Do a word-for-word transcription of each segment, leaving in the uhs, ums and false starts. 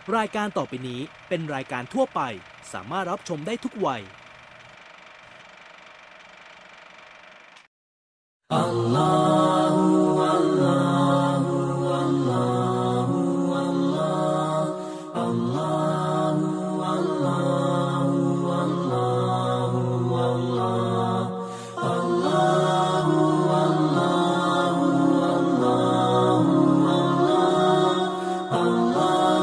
รายการต่อไปนี้เป็นรายการทั่วไปสามารถรับชมได้ทุกวัยอัลลอฮฺอัลลอฮฺอัลลอฮฺอัลลอฮฺอัลลอฮฺอัลลอฮฺอัลลอฮฺอัลลอฮฺอัลลอฮฺอัลลอฮฺอัลลอฮฺอัลลอฮฺ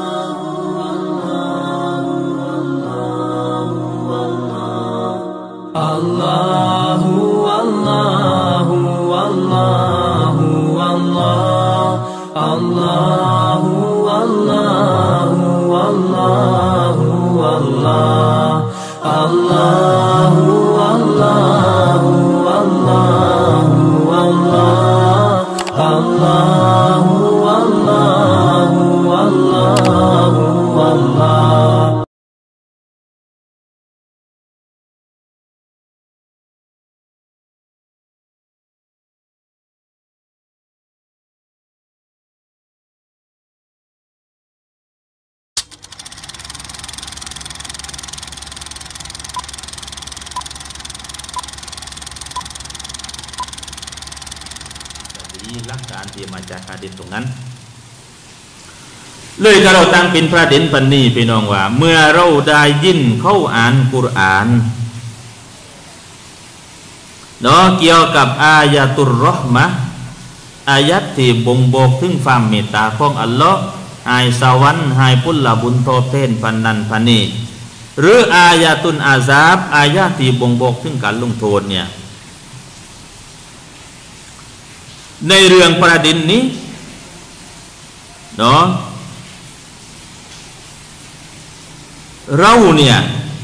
Allahu Allahu Allahu Allah Allahu Allahu Allahu Allah Allahu Allahu Allahu Allah Allahu Allahu Allahu Allahหลักการที่มาจากฮะดีษตรงนั้นเลยถ้าเราตั้งเป็นประเด็นปันนี้พี่น้องว่าเมื่อเราได้ยินเขาอ่านกุรอานเนาะเกี่ยวกับอายะตุรเราะห์มะห์อายัดที่บ่งบอกถึงความเมตตาของอัลลอฮ์ให้สวรรค์ให้ผลบุญตอบแทนพันนั้นพันนี้หรืออายะตุนอาซาบอายะที่บ่งบอกถึงการลงโทษเนี่ยในเรื่องประเด็นนี้เนาะเราเนี่ย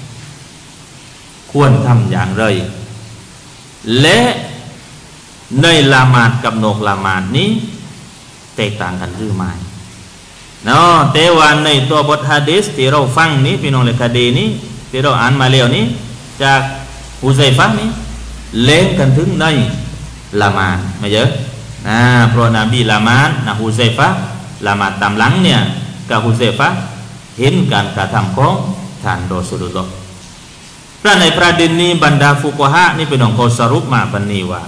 ควรทำอย่างไรและในละหมาดกับนอกละหมาดนี้แตกต่างกันหรือไม่เนาะแต่ว่าในตัวบทหะดีษที่เราฟังนี้พี่น้องเลคดีนี้ที่เราอ่านมาแล้วนี้จากอุซัยฟะห์นี้เล่นกันถึงในละหมาดไม่เยอะนะเพราะนบีละหมาดนะฮุซัยฟะห์ละหมาดตามหลังเนี่ยกับฮุซัยฟะห์เห็นการกระทำของท่านรอซูลุลลอฮ์เพราะในประเด็นนี้บรรดาฟุกฮะนี่เป็นองค์กรสรุปมาบันนี้ว่า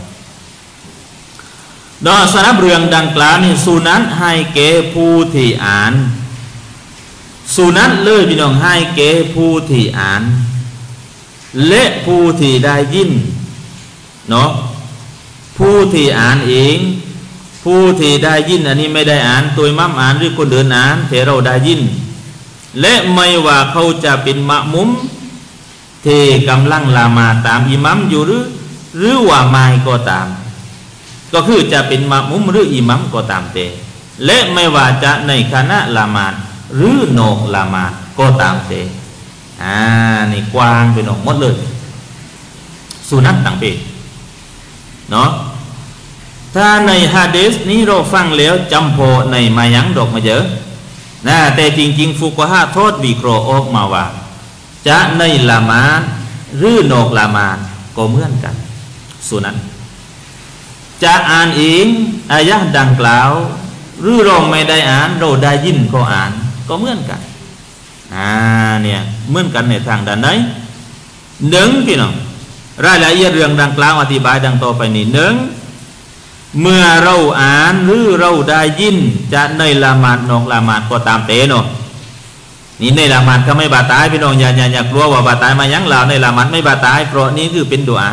โดยสำหรับเรื่องดังกล่าวนี่สุนัตให้แก่ผู้ที่อ่านสุนัตเลยพี่น้องให้แก่ผู้ที่อ่านและผู้ที่ได้ยินเนาะผู้ที่อ่านเองผู้ที่ได้ยินอันนี้ไม่ได้อ่านตัวมัมอ่านหรือคนเดินอ่านแต่เราได้ยินและไม่ว่าเขาจะเป็นมะมุมที่กำลังละหมาดตามอิหมัมอยู่หรือหรือว่าไม่ก็ตามก็คือจะเป็นมะมุมหรืออิหมัมก็ตามแต่และไม่ว่าจะในคณะละหมาดหรือนอกละหมาดก็ตามแต่อ่านี่กว้างเป็นออกหมดเลยสุนัตต่างเพศเนาะถ้าในฮะดีษนี้เราฟังแล้วจำพอในมายังดอกมาเยอะนะแต่จริงๆฟุกฮะโทษวิเคราะห์ออกมาว่าจะในละหมาดหรือนอกละหมาดก็เหมือนกันสุนัตจะอ่านเองอายะห์ดังกล่าวหรือเราไม่ได้อ่านเราได้ยินก็อ่านก็เหมือนกันอ่าเนี่ยเหมือนกันในทางด้านไหนหนึ่งพี่น้องรายละเอียดเรื่องดังกล่าวอธิบายดังต่อไปนี้หนึ่งเมื่อเราอ่านหรือเราได้ยินจะในละหมาดนอกละหมาดก็ตามเตะเนาะนี่ในละหมาดก็ไม่บาตายพี่น้องอย่าอย่าอย่ากลัวว่าบาตายมายังเราในละหมาดไม่บาตายเพราะนี้คือเป็นดุอา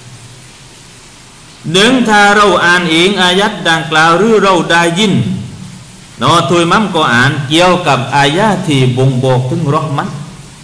หนึ่งถ้าเราอ่านเองอายัดดังกล่าวหรือเราได้ยินเนาะทุยมัมก็อ่านเกี่ยวกับอายะที่บ่งบอกถึงเราะห์มัต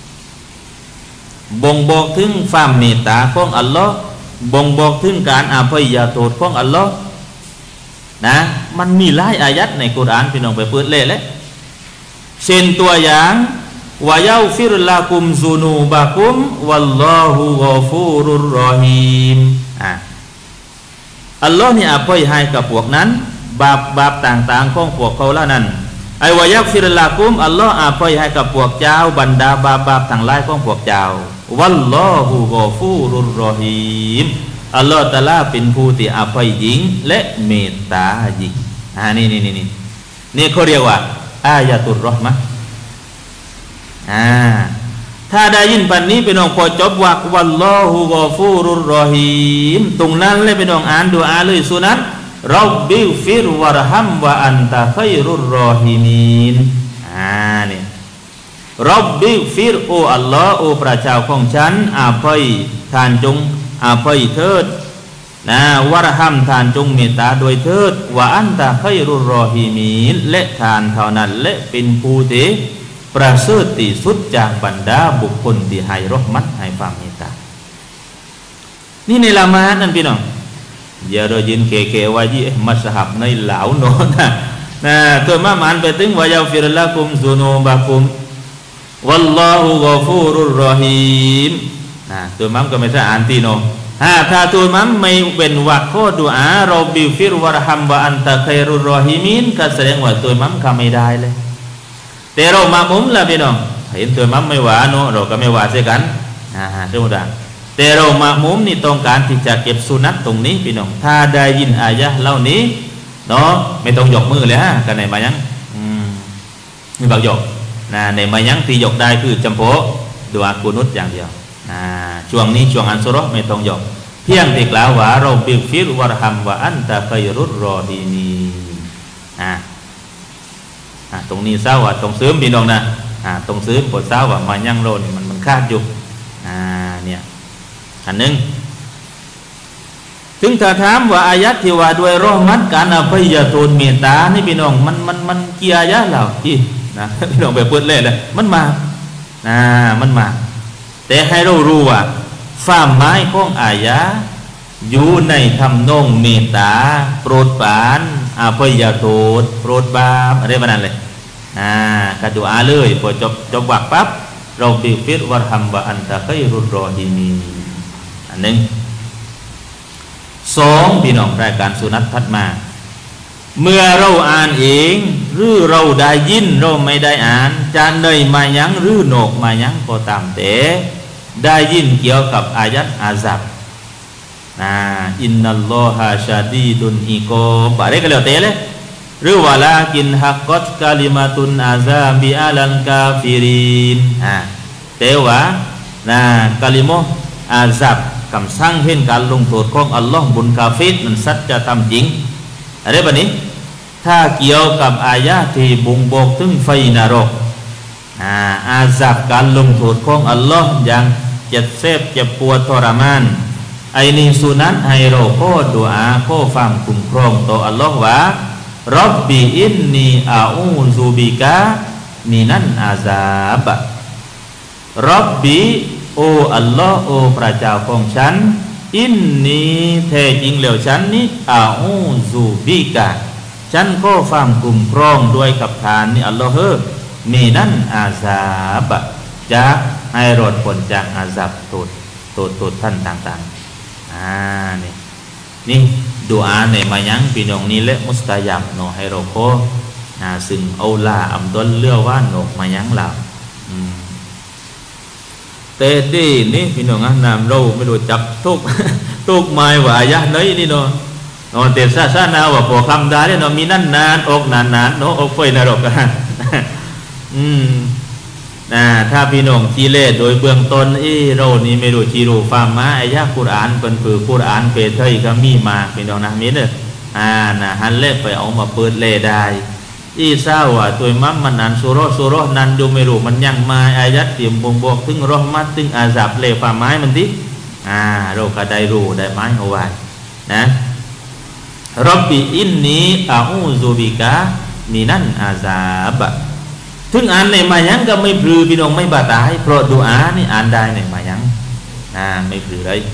บ่งบอกถึงความเมตตาของอัลลอฮ์บ่งบอกถึงการอภัยโทษของอัลลอฮ์นะมันมีหลายอายัดในกุรอานพี่น้องไปเปิดเล่เลยเช่นตัวอย่างวะยาฟิรลากุมซุนูบะกุมวัลลอฮุกอฟูรุรรอฮีมอ่ะอัลลอฮ์นี่อภัยให้กับพวกนั้นบาปบาปต่างๆของพวกเขาแล้วนั้นไอ้วะยักฟิรลากุมอัลลอฮ์อภัยให้กับพวกเจ้าบรรดาบาปบาปทั้งหลายของพวกเจ้าวัลลอฮุกอฟูรุรรอฮีมอัลลอฮ์ตะอาลาเป็นผู้ที่อภัยยิ่งและเมตตายิ่งอ่านี่นี่นี่นี่นี่เขาเรียกว่าอายะตุรเราะห์มะห์อ่าถ้าได้ยินปันนี้พี่น้องพอจบวักวัลลอฮุกอฟูรุรรอฮีมตรงนั้นเลยพี่น้องอ่านดุอาเลยสุนัตร็อบบิฟิรวะรฮัมวะอันตะค็อยรุรรอฮีมีนอ่าเนี่ยร็อบบิฟิรโออัลลอฮ์โอพระเจ้าของฉันอาภัยท่านจงอาภัยเถิดนะวะรฮัมท่านจงเมตตาโดยเถิดวะอันตะค็อยรุรรอฮีมีนและท่านเท่านั้นและเป็นผู้ที่ประเสริฐที่สุดจากบรรดาบุคคลที่ให้รหมัดให้ความเมตตานี่ในละมานั่นพี่น้องอย่าเรายินเก๋ๆว่ายี่มัสฮับในเหลาโน่นนะนะตัวมามันไปถึงวะยาฟิรละกุมซุนูบะกุมวัลลอฮุกอฟูรุรรอฮีมนะตัวมัมก็ไม่ใช่อ่านตีโนฮะถ้าตัวมัมไม่เป็นวักข้อดุอาร็อบบิฟิรวะรฮัมวะอันตะค็อยรุรรอฮีมีนก็แสดงว่าตัวมัมก็ไม่ได้เลยแต่เรามามุมละพี่น้องเห็นตัวมัมไม่หวาโนเราก็ไม่หวาเสียกันอ่าใช่ไหมล่ะแต่เรามามุมนี่ต้องการที่จะเก็บสุนัตตรงนี้พี่น้องถ้าได้ยินอายะเหล่านี้เนาะไม่ต้องยกมือเลยฮะกันไหนมายังอืมมีบางยกนะในมายังที่ยกได้คือจำโพดุอากุนุตอย่างเดียวนะช่วงนี้ช่วงอันซุเราะห์ไม่ต้องยกเพียงแต่กล่าวว่าเราบิฟิรวะรฮัมวะอันตะค็อยรุรรอฮีมีนอ่าตรงนี้เศร้าว่าตรงซื้อพี่น้องนะอ่าตรงซื้อปวดเศร้าว่ามายังโลนี่มันมันคาดอยู่อ่าเนี่ยอันนึงถึงถ้าถามว่าอายัดที่ว่าด้วยรอมัดการอภัยโทษเมตตานี่พี่น้องมันมันมันเกี่ยยะเหล่าที่นะพี่น้องไปเปิดเล่เลยมันมาอ่ามันมาแต่ให้เรารู้ว่าฝ่าไม้ของอายะอยู่ในทำนองเมตตาโปรดปรานอภัยโทษโปรดบาปอะไรแบบนั้นเลยอ่ากระดูอาเลยพอจบจบวักปั๊บเราบิฟิรวะรฮัมวะอันตะค็อยรุรรอฮีมีนอันหนึ่งสองพี่น้องรายการสุนัตถัดมาเมื่อเราอ่านเองหรือเราได้ยินเราไม่ได้อ่านจะเนยมายังหรือโหนกมายังก็ตามแต่ได้ยินเกี่ยวกับอายัดอาซับนะอินนัลลอฮะชาดีดุนอิกอบอะไรก็แล้วแต่เลยหรือว่าลากินฮักกอตกาลิมาตุนอาซาบิอาลันกาฟิรินอ่าแต่ว่านะกาลิโมอาซับคำสั่งเห็นการลงโทษของอัลลอฮ์บุญกาฟิรมันสัจจะทำจริงอะไรแบบนี้ถ้าเกี่ยวกับอายะที่บ่งบอกถึงไฟนรกอ่าอาซับการลงโทษของอัลลอฮ์อย่างเจ็บเสบเจ็บปวดทรมานไอ้นี่สุนัตให้เราขอดุอาขอความคุ้มครองต่ออัลลอฮ์ว่าร็อบบิอินนีอาอูซุบิกะมินันอาซาบร็อบบิโออัลลอฮ์โอพระเจ้าของฉันอินนีแท้จริงแล้วฉันนี้อาอูซุบิกะฉันขอความคุ้มครองด้วยกับทานนี่อัลลอฮ์เฮ้มินันอาซาบจะให้รอดพ้นจากอาซับโทษโทษโทษท่านต่างๆอ่านี่นี่ดุอาในมายังพี่น้องนี้และมุสตายับเนาะให้เราขอนะซึ่งเอาลาอัมดลเลือว่าเนาะมายังเราแต่ดีนี่พี่น้องนามเราไม่รู้จับทุกทุกไม้ว่าอายะไหนนี่เนาะเนาะแต่ซาซานาว่าพอคำได้เนาะมีนั่นนานอกนานนานเนาะอกไฟนรกกันอืมนะถ้าพี่น้องจีเล่โดยเบื้องต้นเอเรานี่ไม่รู้จีรูฟามาอายะกุรอานเป็นคือกุรอานเปเทยก็มีมาพี่น้องนะมีเด้ออ่านะฮันเล่ไปเอามาเปิดเล่ได้อีเศร้าว่าตัวมัมมันนันสุรสุรนันดูไม่รู้มันยังมาอายัดเตรียมบ่งบอกถึงรอมัดถึงอาซับเล่ฟาไม้มันดิอ่าเราก็ได้รู้ได้ไม้เอาไว้นะร็อบบิอินนีอาอูซุบิกะมินันอาซาบะถึงอ่านในมายังก็ไม่พลือพี่น้องไม่บาตายเพราะดุอานี่อ่านได้ในมายังอ่าไม่พลือเลย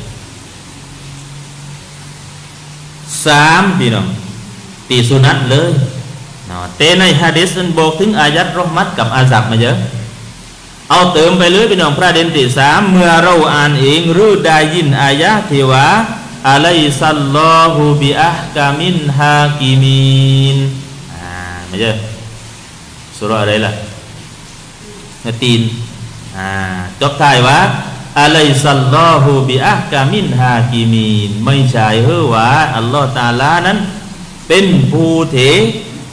สามพี่น้องตีสุนัตเลยเนาะแต่ในหะดีษมันบอกถึงอายัดรอมัดกับอาซับมาเยอะเอาเติมไปเลยพี่น้องประเด็นที่สามเมื่อเราอ่านเองหรือได้ยินอายะที่ว่าอะลัยซัลลอฮุบิอะห์กามินฮากิมินอ่ามาเยอะสุราอะไรล่ะนตีนอ่าจบท้ายว่าอะลัยซัลลอฮุบิอะห์กามินฮากิมินไม่ใช่เฮ้อว่าอัลลอฮฺตะอาลานั้นเป็นผู้ที่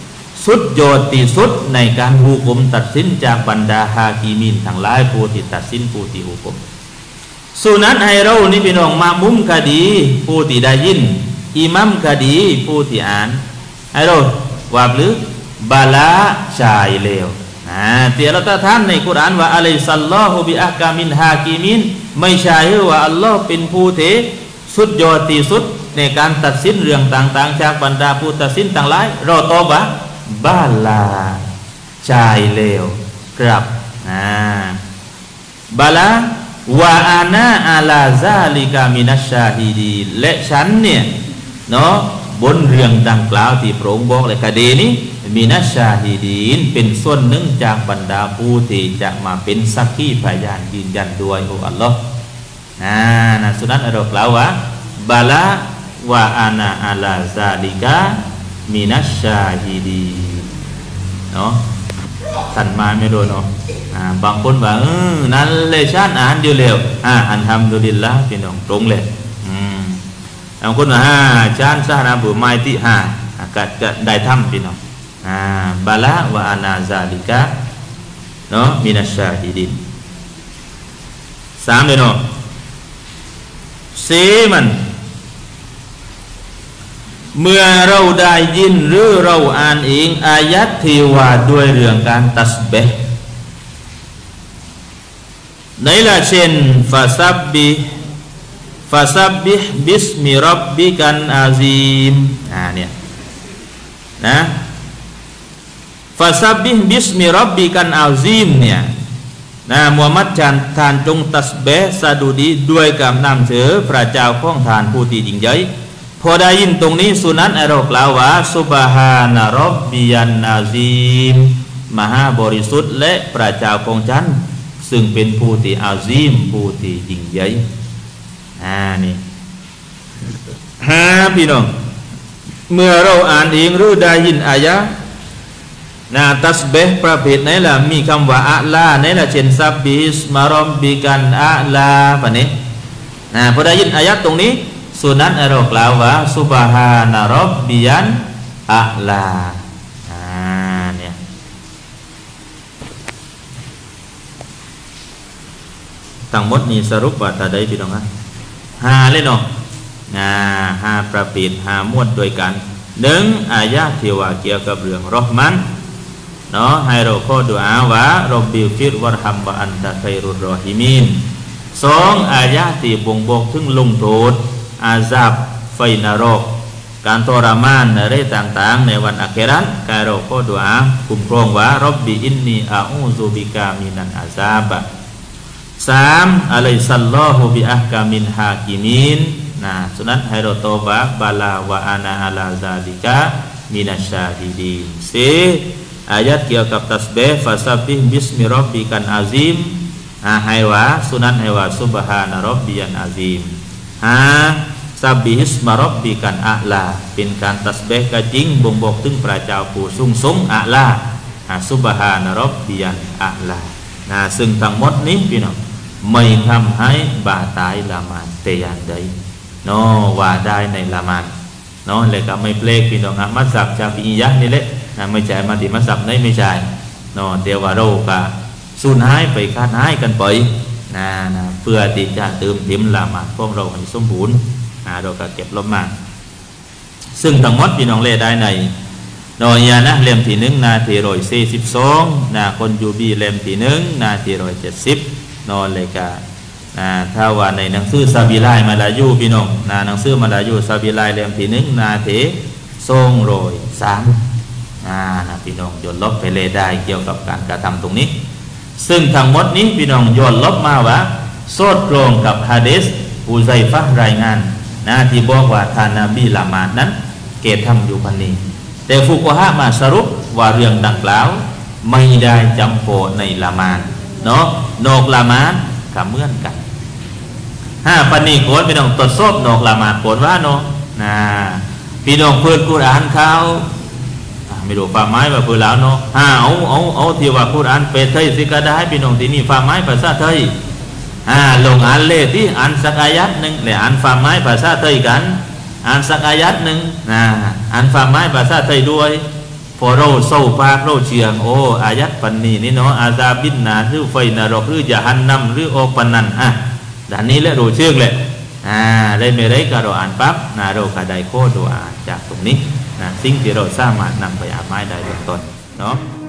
สุดยอดที่สุดในการหุกมตัดสินจากบรรดาฮากิมินทั้งหลายผู้ที่ตัดสินผู้ที่หุกมสุนัตให้เรานี่พี่น้องมามุมคดีผู้ที่ได้ยินอิมัมคดีผู้ที่อ่านให้เราว่าหรือบาลาชายเลวนะเตียเราตะท่านในกุรอานว่าอะลัยซัลลอฮุบิอักกามินฮากิมินไม่ใช่ว่าอัลลอฮ์เป็นผู้ที่สุดยอดที่สุดในการตัดสินเรื่องต่างๆจากบรรดาผู้ตัดสินทั้งหลายเราตอบว่าบาลาชายเลวครับนะบาลาวาอานาอาลาซาลิกามินัชชาฮิดีและฉันเนี่ยเนาะบนเรื่องดังกล่าวที่พระองค์บอกเลยคดีนี้มินัชชาฮิดีนเป็นส่วนหนึ่งจากบรรดาผู้ที่จะมาเป็นสักขีพยานยืนยันด้วยโอ้อัลลอฮ์นะนะสุนัตเรากล่าวว่าบาลาวาอานาอาลาซาลิกามินัชชาฮิดีเนาะท่านมาไม่โดนเนาะบางคนว่าเออนั่นเลยชาติอ่านเดียวเร็วอ่าอันทำดูดินละพี่น้องตรงเลยอืมบางคนว่าฮ่าชาติซานาบุไมติฮ่าก็จะได้ทำพี่น้องอ่าบาละวะอานาซาลิกะเนาะมินัชชาฮิดินสามเลยเนาะเซมันเมื่อเราได้ยินหรือเราอ่านเองอายัดที่ว่าด้วยเรื่องการตัสบิฮ์ในละเช่นฟาซับบิฟาซับบิฮ์บิสมิรับบิกันอาซีมอ่าเนี่ยนะฟาซับบิฮ์บิสมิรับบิกันอาซีมเนี่ยนะมุฮัมมัดท่านท่านจงตัสบิฮ์สะดุดีด้วยกับนามเสือพระเจ้าของท่านผู้ที่ยิ่งใหญ่พอได้ยินตรงนี้สุนัตเรากล่าวว่าซุบฮานะรับบิยันอาซีมมหาบริสุทธิ์และพระเจ้าของฉันซึ่งเป็นผู้ที่อาซีมผู้ที่ยิ่งใหญ่อ่านี่ฮะพี่น้องเมื่อเราอ่านเองหรือได้ยินอายะนะตัสบิฮ์ประเภทไหนล่ะมีคำว่าอะลาไหนล่ะเช่นซับบิสมารอมบิกันอะลาปะนี้นะพอได้ยินอายะตรงนี้สุนัตเรากล่าวว่าซุบฮานะร็อบบิยันอะลาอ่าเนี่ยทั้งหมดนี้สรุปว่าถ้าได้พี่น้องฮะหาเลยเนาะนะหาประเภทหาหมวดโดยกันหนึ่งอายะที่ว่าเกี่ยวกับเรื่องรอห์มันเนาะให้เราขอดุอาว่าร็อบบิฟิรวัรฮัมวะอันตะค็อยรุรรอฮิมีนสองอายะที่บ่งบอกถึงลงโทษอาซาบไฟนรกการทรมานอะไรต่างๆในวันอาคิเราะห์การเราขอดุอาคุ้มครองว่าร็อบบิอินนีอาอูซุบิกามินันอาซาบะสามอะลัยซัลลอฮุบิอักกามินฮากิมินนะฉะนั้นให้เราตอบว่าบาลาวะอานาอาลาซาลิกะมินัชชาฮิดีนสี่อายะเกี่ยวกับตัสบิฮ์ฟาซับบิฮ์บิสมิร็อบบิกันอาซีมให้ว่าสุนัตให้ว่าซุบฮานะร็อบบิยันอาซีมห้าซับบิฮิสมาร็อบบิกันอะลาเป็นการตัสบิฮ์กะจริงบ่งบอกถึงพระเจ้าผู้สูงส่งอะลาซุบฮานะร็อบบิยันอะลานะซึ่งทั้งหมดนี้พี่น้องไม่ทำให้บาตายละหมาดแต่อย่างใดเนาะว่าได้ในละหมาดเนาะเลยก็ไม่เพลกพี่น้องมัสยิดชาฟิอียะห์นี่แหละนะไม่ใช่มาที่มัสยิดไหนไม่ใช่เนาะเดี๋ยวว่าเราก็สูญหายไปขาดหายกันไปนะนะเพื่อที่จะเติมเต็มละหมาดของเราให้สมบูรณ์นะเราก็เก็บลบมาซึ่งทั้งหมดพี่น้องเล่ได้ในนอยานะเล่มที่หนึ่งนาทีร้อยสี่สิบสองนะคนยูบีเล่มที่หนึ่งนาทีร้อยเจ็ดสิบนอนเลยกานะถ้าว่าในหนังสือซาบิไลมาลายูพี่น้องนะหนังสือมาลายูซาบิไลเล่มที่หนึ่งนาทีทรงโรยสามนะนะพี่น้องย้อนลบไปเลยได้เกี่ยวกับการกระทำตรงนี้ซึ่งทั้งหมดนี้พี่น้องย้อนลบมาว่าโซดตรงกับฮะดีษอุซัยฟะห์รายงานนะที่บอกว่าท่านนบีละหมาดนั้นเกตทำอยู่พันนี้แต่ฟุกฮะมาสรุปว่าเรื่องดังกล่าวไม่ได้จำโปในละหมาดเนาะนอกละหมาดก็เหมือนกันห้าปันนี้โกนพี่น้องตรวจสอบนอกละหมาดโกนว่าเนาะนะพี่น้องเพื่อนกุรอานเขาไม่รู้ฝ่าไม้ว่าเพื่อนแล้วเนาะห้าเอาเอาเอาที่ว่ากุรอานเป็นไทยสิก็ได้พี่น้องที่นี่ฝ่าไม้ภาษาไทยอ่าลงอ่านเลขที่อ่านสักอายัดหนึ่งเนี่ยอ่านฝ่าไม้ภาษาไทยกันอ่านสักอายัดหนึ่งนะอ่านฝ่าไม้ภาษาไทยด้วยพอเราเศร้าปากเราเชียงโอ้อายัดปันนี้นี่เนาะอาซาบินนาหรือไฟนรกหรือจะหันนำหรือออกปันนันอ่ะด้านนี้แหละเราเชื่อเลยอ่าได้ไม่ได้ก็เราอ่านปั๊บนะเราก็ได้โคดดูอ่านจากตรงนี้นะสิ่งที่เราสามารถนำไปอาบไม้ได้เป็นต้นเนาะ